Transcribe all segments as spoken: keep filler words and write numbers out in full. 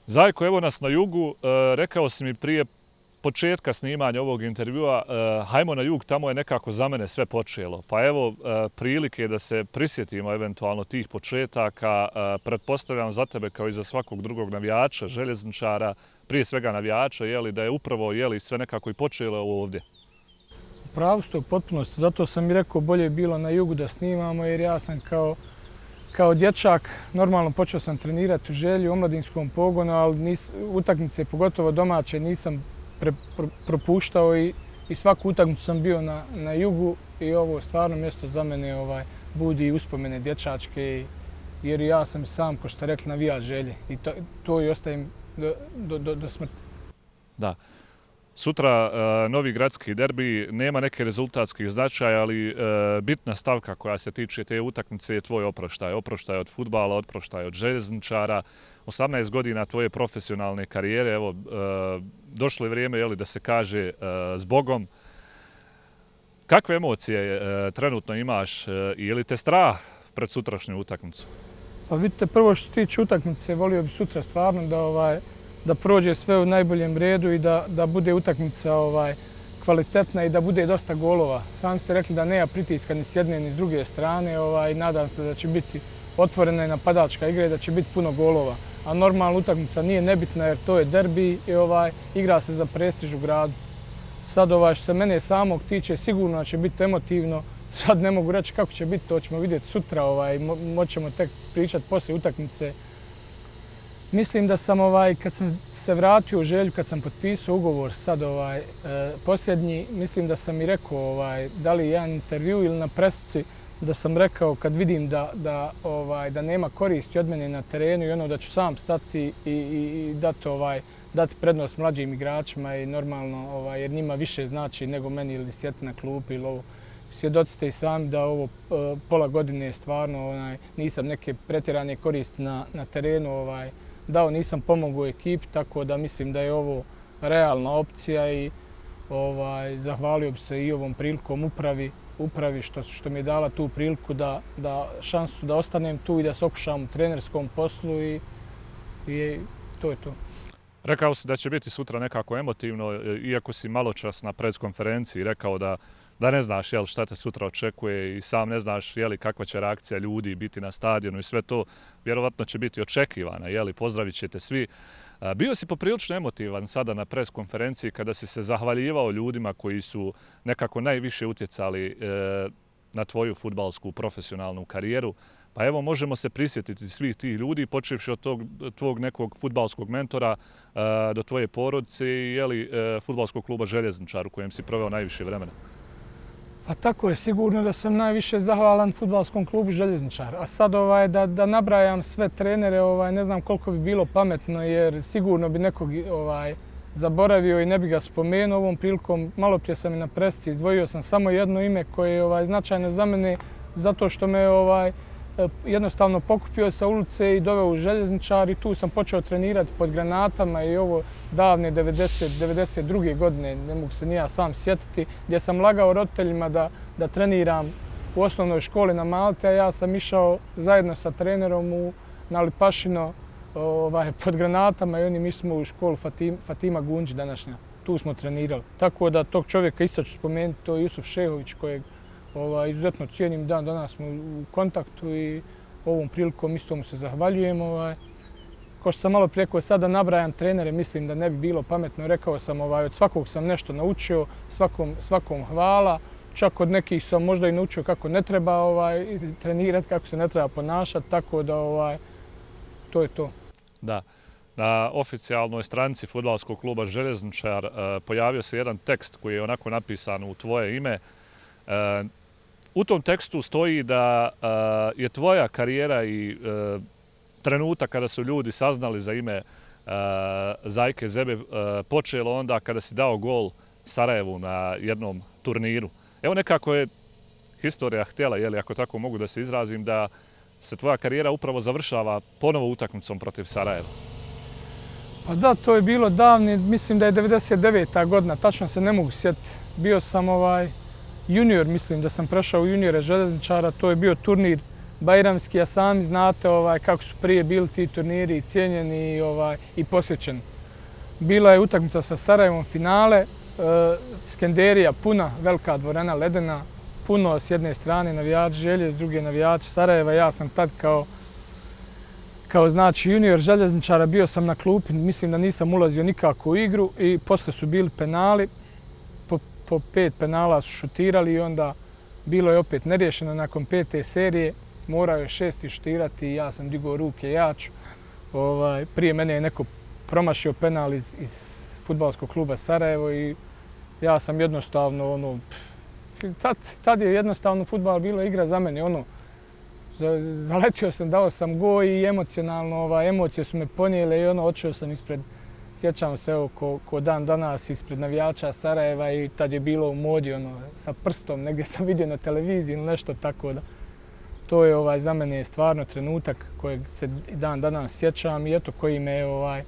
Zajko, evo nas na jugu. E, rekao si mi prije početka snimanja ovog intervjua, e, hajmo na jug, tamo je nekako za mene sve počelo. Pa evo e, prilike da se prisjetimo eventualno tih početaka. E, pretpostavljam za tebe kao i za svakog drugog navijača, željezničara, prije svega navijača, jeli, da je upravo jeli, sve nekako i počelo ovdje. Pravo ste u potpunosti, zato sam i rekao bolje je bilo na jugu da snimamo jer ja sam kao Kao dječak, normalno počeo sam trenirati u Želji, u omladinskom pogonu, ali nis, utakmice, pogotovo domaće, nisam pre, pro, propuštao i, i svaku utakmicu sam bio na, na jugu i ovo stvarno mjesto za mene ovaj, budi uspomene dječačke, jer ja sam sam, ko što rekli, navijač Želje i to, to i ostavim do, do, do, do smrti. Da. Sutra uh, novi gradski derbi, nema neke rezultatskih značaja, ali uh, bitna stavka koja se tiče te utakmice je tvoj oproštaj. Oproštaj od fudbala, oproštaj od željezničara. osamnaest godina tvoje profesionalne karijere, evo, uh, došlo je vrijeme jeli, da se kaže uh, zbogom. Kakve emocije uh, trenutno imaš uh, i je li te strah pred sutrašnju utakmicu? Pa vidite, prvo što se tiče utakmice, volio bi sutra stvarno da ovaj, da prođe sve u najboljem redu i da, da bude utakmica ovaj, kvalitetna i da bude dosta golova. Sami ste rekli da nema pritiska ni s jedne ni s druge strane. Ovaj, nadam se da će biti otvorena i napadačka igra i da će biti puno golova. A normalna utakmica nije nebitna jer to je derbi i ovaj, igra se za prestiž u gradu. Sad ovaj, što se mene samog tiče, sigurno će biti emotivno. Sad ne mogu reći kako će biti, to ćemo vidjeti sutra. Ovaj, mo moćemo tek pričati poslije utakmice. Mislim da sam ovaj, kad sam se vratio u Želju, kad sam potpisao ugovor sad ovaj, e, posljednji, mislim da sam i rekao ovaj, da li jedan intervju ili na presici, da sam rekao kad vidim da, da, ovaj, da nema koristi od mene na terenu i ono da ću sam stati i, i, i dati, ovaj, dati prednost mlađim igračima i normalno, ovaj, jer njima više znači nego meni ili sjeti na klupi ili ovo. Svjedoci ste i sami da ovo e, pola godine stvarno onaj, nisam neke pretjerane koristi na, na terenu ovaj, dao, nisam pomogao ekipi, tako da mislim da je ovo realna opcija i ovaj, zahvalio bi se i ovom prilikom upravi, upravi što, što mi je dala tu priliku da, da šansu da ostanem tu i da se okušam u trenerskom poslu i, i to je to. Rekao si da će biti sutra nekako emotivno, iako si maločas na preskonferenciji rekao da da ne znaš jel, šta te sutra očekuje i sam ne znaš jel, kakva će reakcija ljudi biti na stadionu i sve to vjerovatno će biti očekivana. Jel, pozdravit ćete svi. Bio si poprilično emotivan sada na preskonferenciji kada si se zahvaljivao ljudima koji su nekako najviše utjecali e, na tvoju fudbalsku profesionalnu karijeru. Pa evo možemo se prisjetiti svih tih ljudi, počevši od tog, tvog nekog fudbalskog mentora e, do tvoje porodice i jeli, e, fudbalskog kluba Željezničar u kojem si proveo najviše vremena. Pa tako je, sigurno da sam najviše zahvalan fudbalskom klubu Željezničar. A sad ovaj, da, da nabrajam sve trenere, ovaj, ne znam koliko bi bilo pametno jer sigurno bi nekog ovaj, zaboravio i ne bi ga spomenuo ovom prilikom. Malo prije sam i na presici izdvojio sam samo jedno ime koje je ovaj, značajno za mene zato što me ovaj, jednostavno pokupio sa ulice i doveo u Željezničar i tu sam počeo trenirati pod granatama i ovo davne devedeset, devedeset druge godine, ne mogu se ni ja sam sjetiti, gdje sam lagao roditeljima da, da treniram u osnovnoj školi na Malti, a ja sam išao zajedno sa trenerom u, na Lipašino ovaj, pod granatama i oni mi smo u školu Fatima, Fatima Gunđi današnja. Tu smo trenirali. Tako da tog čovjeka isto ću spomenuti, to je Jusuf Šehović kojeg Ovaj, izuzetno cijenim dan, danas smo u kontaktu i ovom prilikom isto mu se zahvaljujem. Ovaj. Ko što sam malo prije rekao, sada nabrajam trenere, mislim da ne bi bilo pametno. Rekao sam, ovaj, od svakog sam nešto naučio, svakom, svakom hvala. Čak od nekih sam možda i naučio kako ne treba ovaj, trenirati, kako se ne treba ponašati, tako da ovaj, to je to. Da. Na oficijalnoj stranici fudbalskog kluba Željezničar uh, pojavio se jedan tekst koji je onako napisan u tvoje ime. Uh, U tom tekstu stoji da uh, je tvoja karijera i uh, trenutak kada su ljudi saznali za ime uh, Zajke Zebe uh, počelo onda kada si dao gol Sarajevu na jednom turniru. Evo nekako je historija htjela, jeli, ako tako mogu da se izrazim, da se tvoja karijera upravo završava ponovo utakmicom protiv Sarajeva. Pa da, to je bilo davni, mislim da je devedeset deveta godina, tačno se ne mogu sjetiti. Bio sam ovaj junior, mislim da sam prešao u juniore Željezničara, to je bio turnir Bajramski, a sami znate ovaj, kako su prije bili ti turniri cijenjeni i, ovaj, i posjećeni. Bila je utakmica sa Sarajevom finale, e, Skenderija puna, velika dvorana ledena, puno s jedne strane navijači Želje, s druge navijači Sarajeva. Ja sam tad kao, kao znači junior željezničara bio sam na klupi, mislim da nisam ulazio nikako u igru i posle su bili penali. Po, po pet penala su šutirali i onda bilo je opet neriješeno nakon pete serije. Morao je šesti šutirati i ja sam digao ruke jaču. Ovaj, prije mene je neko promašio penal iz, iz fudbalskog kluba Sarajevo i ja sam jednostavno ono, tad, tad je jednostavno fudbal bilo igra za mene, ono, zaletio sam, dao sam go i emocionalno, ovaj, emocije su me ponijele i ono, otišao sam ispred, sjećam se evo ko, ko dan danas ispred navijača Sarajeva i tad je bilo u modi, ono, sa prstom, negdje sam vidio na televiziji ili nešto tako da. To je ovaj, za mene stvarno trenutak kojeg se dan danas sjećam i eto koji me ovaj,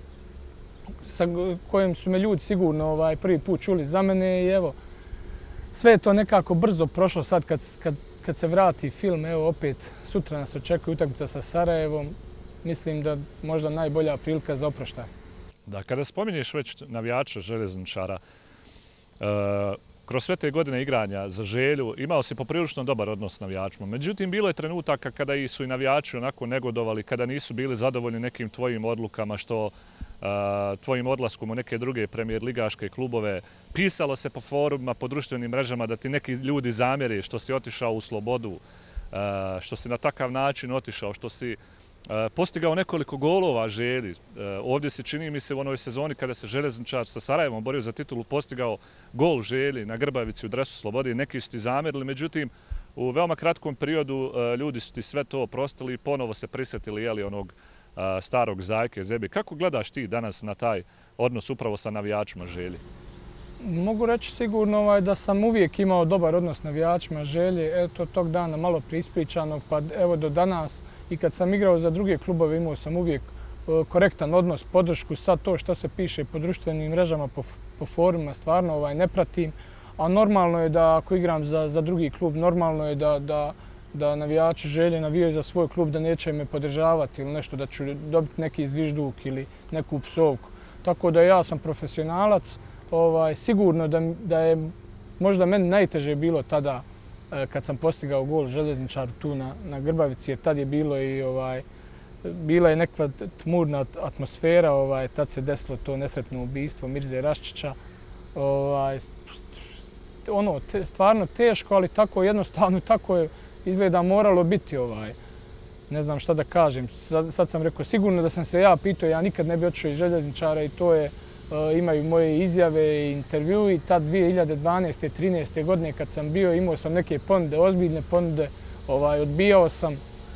sa kojim su me ljudi sigurno ovaj, prvi put čuli za mene i evo, sve je to nekako brzo prošlo sad kad, kad, kad se vrati film, evo opet sutra nas očekuje utakmica sa Sarajevom, mislim da možda najbolja prilika za oproštaj. Da, kada spominješ već navijača željezničara, uh, kroz sve te godine igranja za Želju imao si poprilično dobar odnos s navijačima. Međutim, bilo je trenutaka kada su i navijači onako negodovali, kada nisu bili zadovoljni nekim tvojim odlukama, što uh, tvojim odlaskom u neke druge premijer ligaške klubove. Pisalo se po forumima, po društvenim mrežama da ti neki ljudi zamjeri što si otišao u slobodu, uh, što si na takav način otišao, što si postigao nekoliko golova Želji. Ovdje se čini mi se u onoj sezoni kada se Željezničar sa Sarajevom borio za titulu postigao gol Želji na Grbavici u dresu Slobode i neki su ti zamjerili. Međutim, u veoma kratkom periodu ljudi su ti sve to oprostili i ponovo se prisjetili jeli, onog starog Zajke Zebi. Kako gledaš ti danas na taj odnos upravo sa navijačima Želji? Mogu reći sigurno ovaj, da sam uvijek imao dobar odnos s navijačima Želje. Eto, tog dana malo priispričano, pa evo do danas. I kad sam igrao za druge klubove imao sam uvijek korektan odnos, podršku. Sad to što se piše po društvenim mrežama, po, po forumima, stvarno ovaj, ne pratim. A normalno je da ako igram za, za drugi klub, normalno je da, da, da navijači Želje navijaju za svoj klub, da neće me podržavati ili nešto, da ću dobiti neki zvižduk ili neku psovku. Tako da ja sam profesionalac. Ovaj, sigurno da, da je možda meni najteže bilo tada kad sam postigao gol Željezničaru tu na, na Grbavici, jer tad je bilo i ovaj, bila je neka tmurna atmosfera, ovaj, tad se desilo to nesretno ubistvo Mirze Raščića. Ovaj, ono, te, stvarno teško, ali tako jednostavno, tako je izgleda moralo biti. Ovaj. Ne znam šta da kažem. Sad, sad sam rekao, sigurno da sam se ja pitao, ja nikad ne bi otišao iz Željezničara i to je, uh, imaju moje izjave i intervju i tad dvije hiljade dvanaeste. trinaeste. godine kad sam bio, imao sam neke ponude, ozbiljne ponude, ovaj, odbijao sam.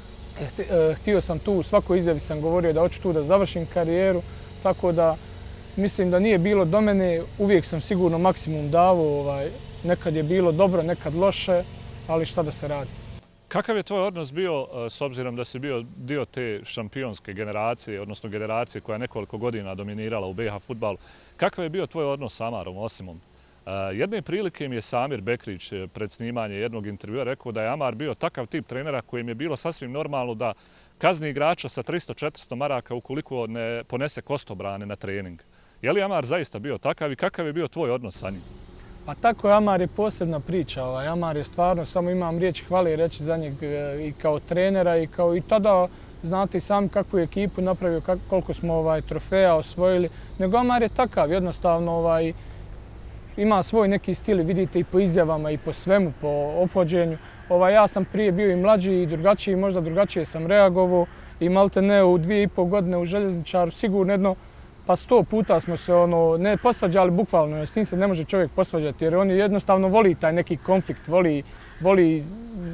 Htio sam tu, u svakoj izjavi sam govorio da hoću tu da završim karijeru, tako da mislim da nije bilo do mene, uvijek sam sigurno maksimum davao, ovaj, nekad je bilo dobro, nekad loše, ali šta da se radi. Kakav je tvoj odnos bio, s obzirom da si bio dio te šampionske generacije, odnosno generacije koja je nekoliko godina dominirala u B iH fudbalu, kakav je bio tvoj odnos s Amarom Osimom? Jedne prilike mi je Samir Bekrić pred snimanje jednog intervjua rekao da je Amar bio takav tip trenera kojem je bilo sasvim normalno da kazni igrača sa tristo do četiristo maraka ukoliko ne ponese kostobrane na trening. Je li Amar zaista bio takav i kakav je bio tvoj odnos sa njim? Pa tako je, Amar je posebna priča. Ovaj. Amar je stvarno, samo imam riječ hvale reći za njeg i kao trenera i kao i tada znate i sami kakvu je ekipu napravio, kak, koliko smo ovaj, trofeja osvojili. Nego Amar je takav, jednostavno ovaj, ima svoj neki stil, vidite i po izjavama i po svemu, po ophođenju. Ovaj, ja sam prije bio i mlađi i drugačiji, možda drugačije sam reagovao i malte ne u dvije i pol godine u Željezničaru sigurno jedno pa sto puta smo se ono, ne posvađali bukvalno, jer s tim se ne može čovjek posvađati, jer on jednostavno voli taj neki konflikt, voli, voli,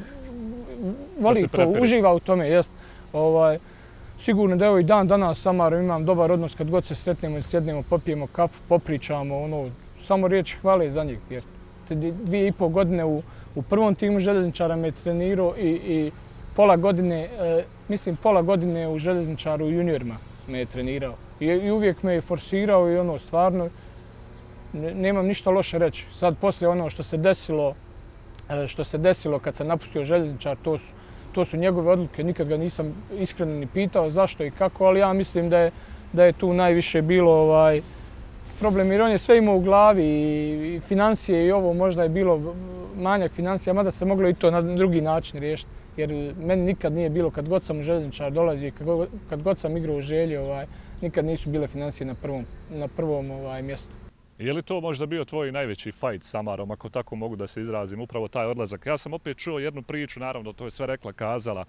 voli to, uživa u tome, jest. Ovaj, sigurno da evo i dan danas s Amarom imam dobar odnos kad god se sretnemo i sjednemo, popijemo kafu, popričamo, ono, samo riječi hvale za njih, jer dvije i pol godine u, u prvom timu Željezničara me je trenirao i, i pola godine, e, mislim pola godine u Željezničaru u juniorima me je trenirao. I, i uvijek me je forsirao i ono stvarno, ne, nemam ništa loše reći. Sad poslije ono što se desilo, što se desilo kad sam napustio Željezničar, to su to su njegove odluke, nikad ga nisam iskreno ni pitao zašto i kako, ali ja mislim da je, da je tu najviše bilo ovaj, problem, jer on je sve imao u glavi i financije i ovo, možda je bilo manjak financija, mada se moglo i to na drugi način riješiti. Jer meni nikad nije bilo, kad god sam u Željezničar dolazio i kad god sam igrao u Želji, ovaj, nikad nisu bile financije na prvom, na prvom ovaj, mjestu. Je li to možda bio tvoj najveći fajt s Samarom, ako tako mogu da se izrazim, upravo taj odlazak? Ja sam opet čuo jednu priču, naravno to je sve rekla, kazala,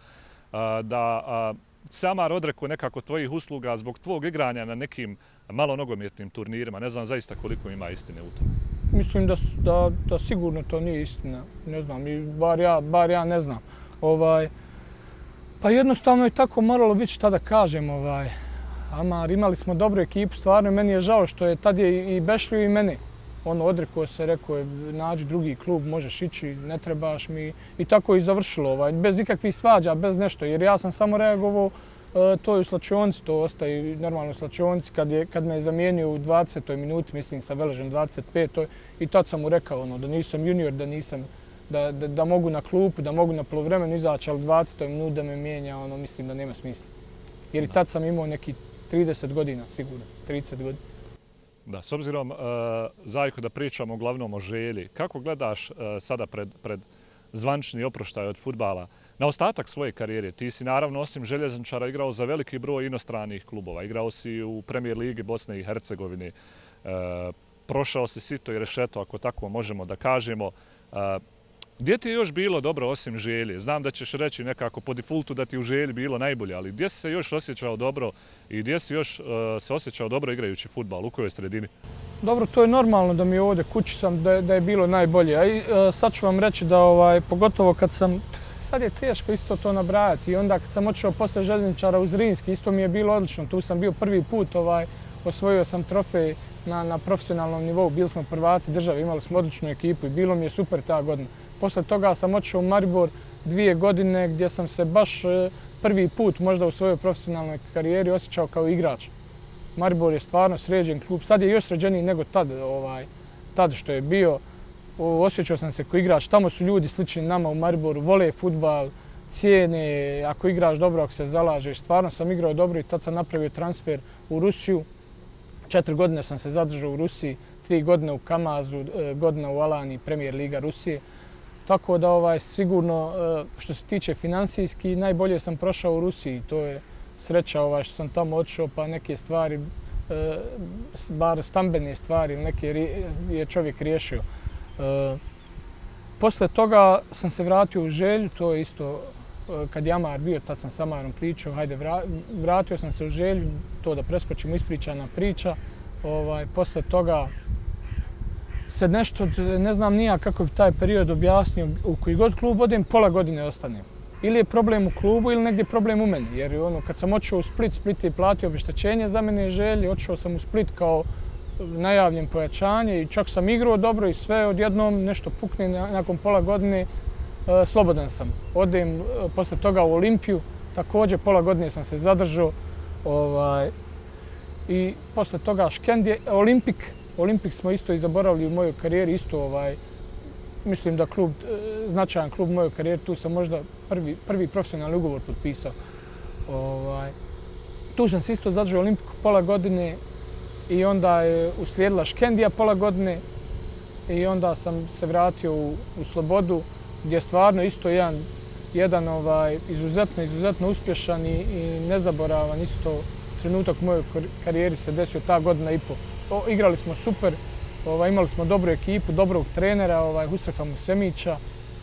da Samar odrekao nekako tvojih usluga zbog tvog igranja na nekim malo nogometnim turnirima. Ne znam zaista koliko ima istine u tom. Mislim da, da, da sigurno to nije istina. Ne znam, bar ja, bar ja ne znam. Ovaj, pa jednostavno je tako moralo biti, šta da kažem. Ovaj, Amar, imali smo dobru ekipu, stvarno meni je žao što je tad je i Bešliju i mene. Ono, odrekao se, rekao je, nađi drugi klub, možeš ići, ne trebaš mi. I tako je i završilo, ovaj, bez ikakvih svađa, bez nešto. Jer ja sam samo reagovao, e, to je u slačionici, to ostaje normalno u slačionici. Kad, je, kad me je zamijenio u dvadesetoj minuti, mislim sa Veležem dvadeset petoj I tad sam mu rekao ono, da nisam junior, da, nisam, da, da, da mogu na klupu, da mogu na poluvremenu izaći, ali dvadesetoj minuti da me mijenja, ono, mislim da nema smisla. Jer i tad sam imao neki trideset godina, sigurno, trideset godina. Da, s obzirom, uh, Zajko, da pričamo uglavnom o Želji, kako gledaš uh, sada pred, pred zvančni oproštaj od fudbala na ostatak svoje karijere? Ti si naravno osim Željezničara igrao za veliki broj inostranih klubova. Igrao si u Premier ligi Bosne i Hercegovine. Uh, prošao si sito i rešeto, ako tako možemo da kažemo. Uh, Gdje ti je još bilo dobro osim Želje? Znam da ćeš reći nekako po defaultu da ti u Želji bilo najbolje, ali gdje si se još osjećao dobro i gdje si još uh, se osjećao dobro igrajući fudbal? U kojoj sredini? Dobro, to je normalno da mi je ovdje kući sam da je, da je bilo najbolje. A i, uh, sad ću vam reći da ovaj, pogotovo kad sam, sad je teško isto to nabrajati i onda kad sam otišao posle Željezničara u Zrinski, isto mi je bilo odlično. Tu sam bio prvi put, ovaj, osvojio sam trofej na, na profesionalnom nivou. Bili smo prvaci države, imali smo odličnu ekipu i bilo mi je super ta godina. Posle toga sam otišao u Maribor dvije godine gdje sam se baš prvi put možda u svojoj profesionalnoj karijeri osjećao kao igrač. Maribor je stvarno sređen klub. Sad je još sređeniji nego tad, ovaj, tad što je bio. Osjećao sam se kao igrač. Tamo su ljudi slični nama u Mariboru, vole fudbal, cijene, ako igraš dobro, ako se zalažeš. Stvarno sam igrao dobro i tad sam napravio transfer u Rusiju. Četiri godine sam se zadržao u Rusiji, tri godine u Kamazu, godina u Alani, Premier liga Rusije. Tako da ovaj, sigurno što se tiče finansijski, najbolje sam prošao u Rusiji. To je sreća ovaj, što sam tamo otišao pa neke stvari, bar stambene stvari, neke je čovjek riješio. Posle toga sam se vratio u Želju, to je isto kad je Amar bio, tad sam s Amarom pričao, hajde vratio sam se u Želju, to da preskočimo, ispričana priča. Ovaj, posle toga se nešto, ne znam nija kako bi taj period objasnio, u koji god klub odem, pola godine ostanem. Ili je problem u klubu ili negdje problem u meni. Jer ono, kad sam otišao u Split, Split je platio obeštećenje za mene Želje, otišao sam u Split kao najavljen pojačanje i čak sam igrao dobro i sve odjednom nešto pukne nakon pola godine, e, slobodan sam. Odem e, posle toga u Olimpiju, također pola godine sam se zadržao ovaj, i posle toga Škendije, Olimpik. Olimpik smo isto i zaboravili u mojoj karijeri, isto ovaj, mislim da klub, značajan klub u mojoj karijeri, tu sam možda prvi, prvi profesionalni ugovor potpisao. Ovaj, tu sam se isto zadržao u Olimpiku pola godine i onda je uslijedila Škendija pola godine i onda sam se vratio u, u Slobodu gdje je stvarno isto jedan, jedan ovaj, izuzetno, izuzetno uspješan i, i nezaboravan isto trenutak u mojoj karijeri se desio ta godina i po. O, igrali smo super, ovaj, imali smo dobru ekipu, dobrog trenera, ovaj, Husrefa Musemića.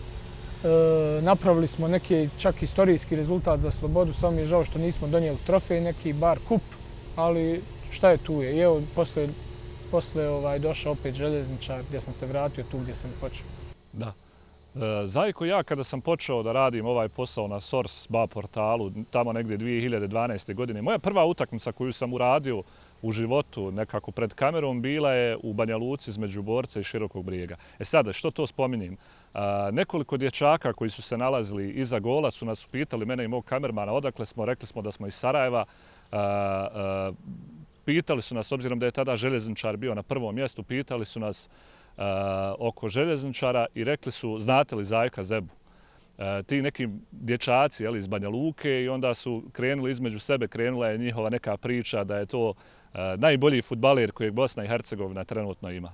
E, napravili smo neki čak istorijski rezultat za Slobodu, samo mi je žao što nismo donijeli trofej, neki bar kup, ali šta je tu je. I evo, posle, posle ovaj, došao opet Željezničar gdje sam se vratio tu gdje sam počeo. Da. E, Zajko, ja kada sam počeo da radim ovaj posao na Source ba portalu, tamo negdje dvije hiljade dvanaeste. godine, moja prva utakmica koju sam uradio u životu nekako pred kamerom bila je u Banja Luci između Borca i Širokog Brijega. E sada, što to spominjem? A, nekoliko dječaka koji su se nalazili iza gola su nas upitali, mene i mog kamermana, odakle smo, rekli smo da smo iz Sarajeva. A, a, pitali su nas, obzirom da je tada Željezničar bio na prvom mjestu, pitali su nas a, oko Željezničara i rekli su, znate li Zajka Zebu? ti neki dječaci jeli, iz Banja Luke i onda su krenuli između sebe, krenula je njihova neka priča da je to najbolji fudbaler kojeg Bosna i Hercegovina trenutno ima.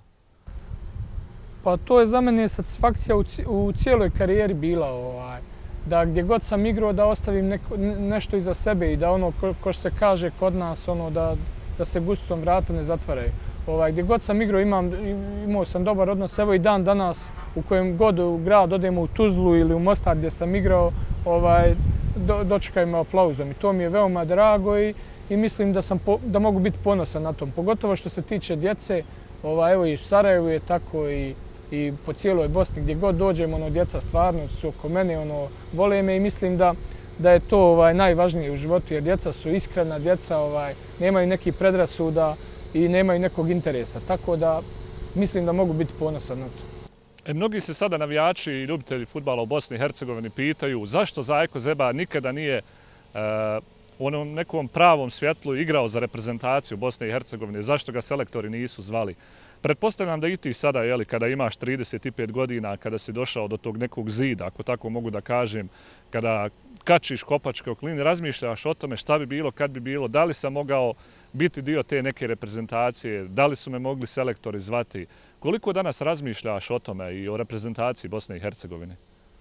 Pa to je za mene satisfakcija u cijeloj karijeri bila. Ovaj, da gdje god sam igrao da ostavim neko, nešto iza sebe i da ono ko, ko se kaže kod nas ono da, da se gustom vrata ne zatvaraju. Ovaj, gdje god sam igrao imam, imao sam dobar odnos. Evo i dan danas u kojem god u grad odemo u Tuzlu ili u Mostar gdje sam igrao, ovaj, do, dočekaju me aplauzom i to mi je veoma drago i, i mislim da, sam po, da mogu biti ponosan na tom. Pogotovo što se tiče djece, ovaj, evo i u Sarajevu je tako i i po cijeloj Bosni gdje god dođemo, ono, djeca stvarno su oko mene, ono, vole me i mislim da, da je to ovaj, najvažnije u životu jer djeca su iskrena, djeca ovaj, nemaju nekih predrasuda i nemaju nekog interesa. Tako da mislim da mogu biti ponosan na to. E, mnogi se sada navijači i ljubitelji fudbala u Bosni i Hercegovini pitaju zašto Zajko Zeba nikada nije uh, u onom nekom pravom svjetlu igrao za reprezentaciju Bosne i Hercegovine, zašto ga selektori nisu zvali. Pretpostavljam da i ti sada, jeli, kada imaš trideset pet godina, kada si došao do tog nekog zida, ako tako mogu da kažem, kada kačiš kopačke o klini, razmišljaš o tome šta bi bilo, kad bi bilo, da li sam mogao biti dio te neke reprezentacije, da li su me mogli selektori zvati. Koliko danas razmišljaš o tome i o reprezentaciji Bosne i Hercegovine?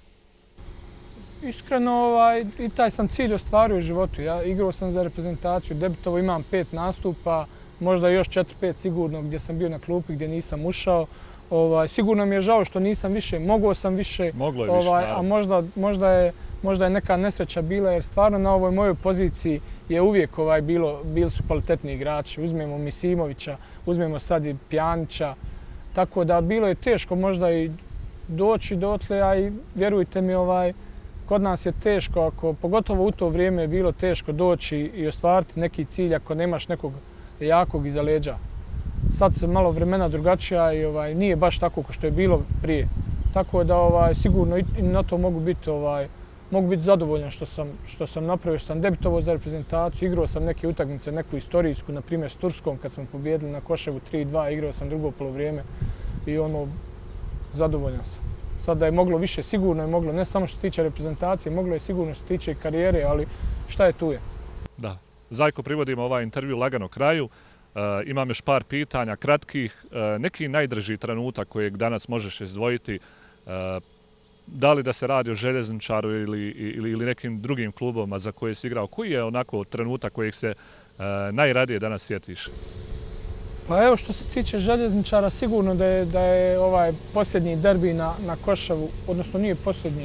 Iskreno, ovaj, i taj sam cilj ostvario u životu. Ja igrao sam za reprezentaciju, debitovao, imam pet nastupa, možda još četiri pet sigurno gdje sam bio na klupi, gdje nisam ušao. Ovaj, sigurno mi je žao što nisam više, mogao sam više, Moglo je ovaj, više, a možda, možda, je, možda je neka nesreća bila jer stvarno na ovoj mojoj poziciji je uvijek ovaj, bilo, bili su kvalitetni igrači. Uzmemo Misimovića, uzmemo sad i Pjanića, tako da bilo je teško možda i doći dotle, a i vjerujte mi, ovaj, kod nas je teško, ako, pogotovo u to vrijeme je bilo teško doći i ostvariti neki cilj ako nemaš nekog jakog iza leđa. Sad se malo vremena drugačija i ovaj, nije baš tako kao što je bilo prije. Tako da ovaj, sigurno i na to mogu biti, ovaj, mogu biti zadovoljan što sam, što sam napravio, što sam debitovao za reprezentaciju. Igrao sam neke utakmice, neku istorijsku, na primjer s Turskom kad smo pobijedili na Koševu tri dva, igrao sam drugo polovrijeme i ono, zadovoljan sam. Sad da je moglo više, sigurno je moglo, ne samo što se tiče reprezentacije, moglo je sigurno što se tiče karijere, ali šta je tu je. Da. Zajko, privodimo ovaj intervju lagano kraju. E, imam još par pitanja, kratkih. E, neki najdraži trenutak kojeg danas možeš izdvojiti, e, da li da se radi o Željezničaru ili, ili, ili nekim drugim klubovima za koje si igrao, koji je onako trenutak kojeg se e, najradije danas sjetiš? Pa evo što se tiče Željezničara, sigurno da je, da je ovaj posljednji derbi na, na Košavu, odnosno nije posljednji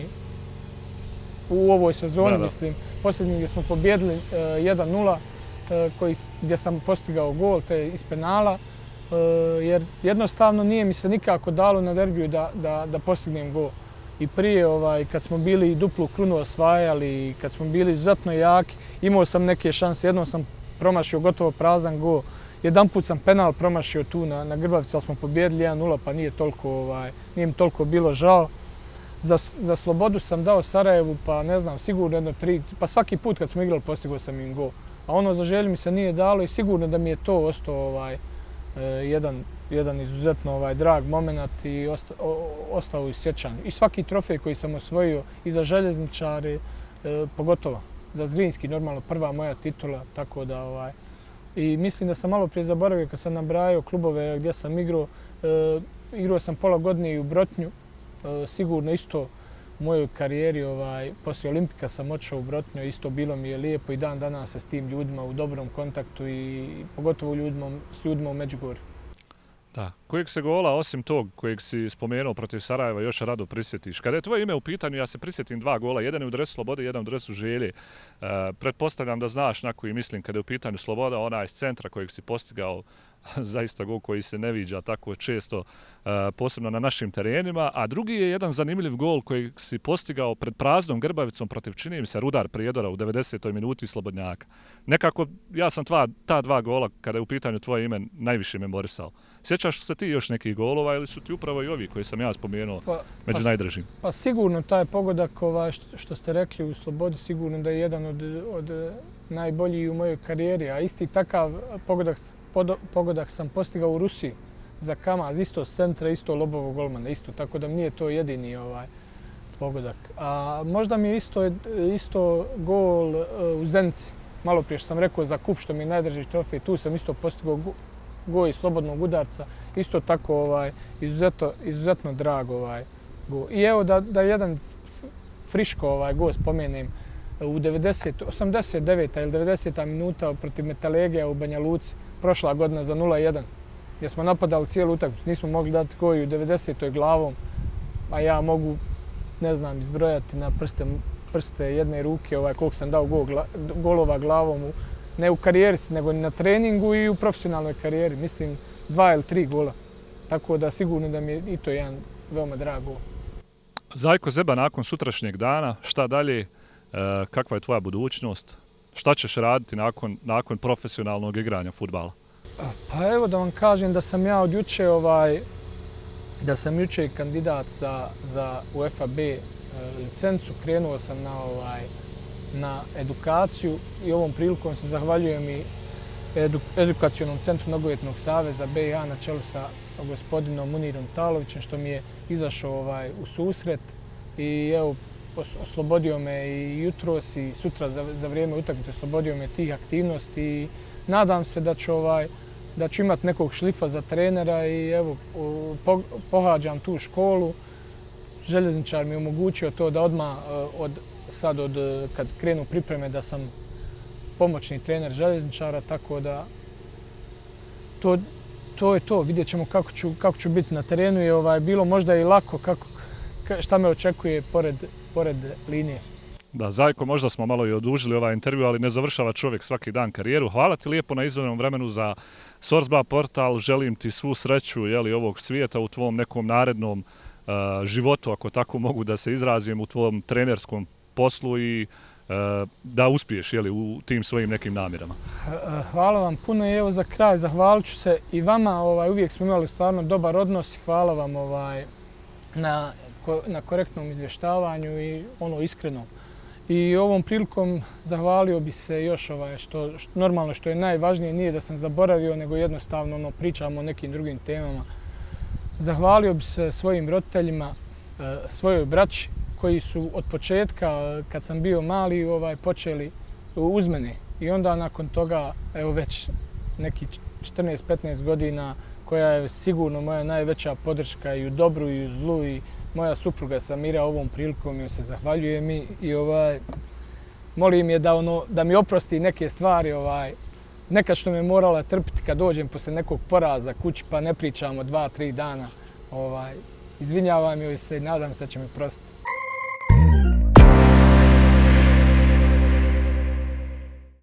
u ovoj sezoni, da, da. mislim, posljednji gdje smo pobjedili uh, jedan nula, uh, koji, gdje sam postigao gol, te iz penala, uh, jer jednostavno nije mi se nikako dalo na derbiju da, da, da postignem gol. I prije, ovaj, kad smo bili duplu krunu osvajali, kad smo bili izuzetno jaki, imao sam neke šanse, jednom sam promašio gotovo prazan gol. Jedan put sam penal promašio tu na, na Grbavici, ali smo pobjedili jedan nula, pa nije, toliko, ovaj, nije mi toliko bilo žao. Za, za slobodu sam dao Sarajevu, pa ne znam, sigurno jedno tri, pa svaki put kad smo igrali postigao sam im gol. A ono za želju mi se nije dalo i sigurno da mi je to ostao ovaj, eh, jedan, jedan izuzetno ovaj, drag moment i osta, o, ostao u sjećanju. I svaki trofej koji sam osvojio i za Željezničare, eh, pogotovo za Zrinski, normalno prva moja titula, tako da ovaj, i mislim da sam malo prije zaboravio kad sam nabrajao klubove gdje sam igrao. E, igrao sam pola godine i u Brotnju. E, sigurno isto u mojoj karijeri, ovaj, poslije Olimpika sam otišao u Brotnju. Isto bilo mi je lijepo i dan danas sa s tim ljudima u dobrom kontaktu i pogotovo ljudima, s ljudima u Međugorju. Da. Kojeg se gola, osim tog kojeg si spomenuo protiv Sarajeva, još rado prisjetiš? Kada je tvoje ime u pitanju, ja se prisjetim dva gola. Jedan je u dresu Slobode, jedan u dresu Želje. E, pretpostavljam da znaš na koji mislim kada je u pitanju Sloboda, ona iz centra kojeg si postigao, zaista gol koji se ne viđa tako često, posebno na našim terenima. A drugi je jedan zanimljiv gol koji si postigao pred praznom Grbavicom protiv, čini mi se, Rudar Prijedora u devedesetoj minuti Slobodnjaka. Nekako, ja sam tva, ta dva gola, kada je u pitanju tvoje ime, najviše memorisao. Sjećaš se ti još nekih golova ili su ti upravo i ovi koji sam ja spomenuo pa, među pa, najdražim? Pa sigurno taj pogodak ovaj, što, što ste rekli u Slobodi, sigurno da je jedan od, od najboljih u mojoj karijeri. A isti takav pogodak, pod, pogodak sam postigao u Rusiji za Kamaz, isto s centra, isto Lobovog golmana, isto. Tako da nije to jedini ovaj, pogodak. A možda mi je isto, isto gol u Zenici. Malo prije što sam rekao za kup što mi je najdraži trofej, tu sam isto postigao gol iz slobodnog udarca. Isto tako ovaj, izuzetno, izuzetno drag ovaj, gol. I evo da, da jedan friško ovaj, gol spomenem. U osamdeset deveta ili devedeseta minuta protiv Metalegija u Banja Luci, prošla godina za nula jedan, gdje smo napadali cijelu utakmicu. Nismo mogli dati gol u devedesetoj glavom, a ja mogu, ne znam, izbrojati na prste, prste jedne ruke ovaj, koliko sam dao gol, golova glavom, u, ne u karijeri, nego na treningu i u profesionalnoj karijeri. Mislim, dva ili tri gola. Tako da sigurno da mi je i to jedan veoma drag gol. Zajko Zeba, nakon sutrašnjeg dana, šta dalje? E, kakva je tvoja budućnost? Šta ćeš raditi nakon, nakon profesionalnog igranja fudbala? Pa evo da vam kažem da sam ja od juče ovaj, da sam juče kandidat za, za UEFA B e, licencu. Krenuo sam na, ovaj, na edukaciju i ovom prilikom se zahvaljujem i edu, edukacionom centru Nogometnog saveza B i A na čelu sa gospodinom Munirom Talovićem što mi je izašao ovaj, u susret i evo oslobodio me i jutros i sutra za, za vrijeme utakmice oslobodio me tih aktivnosti i nadam se da ću, ovaj, da ću imati nekog šlifa za trenera i evo po, pohađam tu školu. Željezničar mi je omogućio to da odmah od, sad od, kad krenu pripreme da sam pomoćni trener željezničara, tako da to, to je to. Vidjet ćemo kako ću, kako ću biti na terenu i ovaj, bilo možda i lako kako, šta me očekuje pored, pored linije. Da, Zajko, možda smo malo i odužili ovaj intervju, ali ne završava čovjek svaki dan karijeru. Hvala ti lijepo na izdvojenom vremenu za Sourceba portal. Želim ti svu sreću jeli, ovog svijeta u tvom nekom narednom uh, životu, ako tako mogu da se izrazim, u tvom trenerskom poslu i uh, da uspiješ jeli, u tim svojim nekim namjerama. Hvala vam puno i evo za kraj zahvalit ću se i vama. Ovaj, uvijek smo imali stvarno dobar odnos i hvala vam ovaj, na, na korektnom izvještavanju i ono iskreno. I ovom prilikom zahvalio bi se još ovaj, što, što normalno što je najvažnije, nije da sam zaboravio, nego jednostavno ono, pričamo o nekim drugim temama. Zahvalio bi se svojim roditeljima, svojoj braći koji su od početka, kad sam bio mali, ovaj, počeli uz mene. I onda nakon toga, evo već neki četrnaest petnaest godina, koja je sigurno moja najveća podrška i u dobru i u zlu i moja supruga Samira ovom prilikom joj se zahvaljuje mi i ovaj, molim je da, ono, da mi oprosti neke stvari, ovaj, nekad što me morala trpiti kad dođem posle nekog poraza kući pa ne pričamo dva, tri dana. Ovaj, izvinjavam joj se i nadam se da će me prostiti.